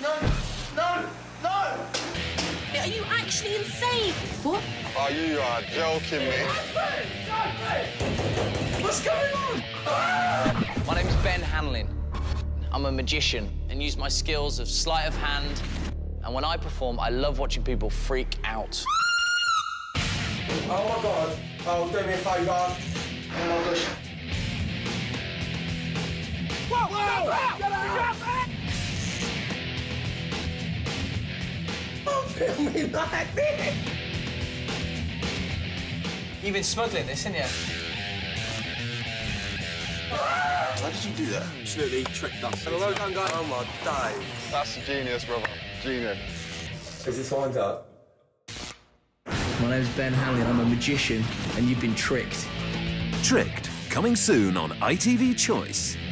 No! No! No! Are you actually insane? What? Oh, you are joking me. What's going on? Ah! My name's Ben Hanlin. I'm a magician and use my skills of sleight of hand. And when I perform, I love watching people freak out. Oh, my God. Oh, do me a favour. Oh, my gosh. Whoa! Whoa! Get out! I'm filming like this. You've been smuggling this, haven't you? How did you do that? Absolutely tricked us. Well done, guys. Oh, my days. That's genius, brother. Genius. Is this wind up? My name's Ben Hanlin, I'm a magician, and you've been tricked. Tricked, coming soon on ITV Choice.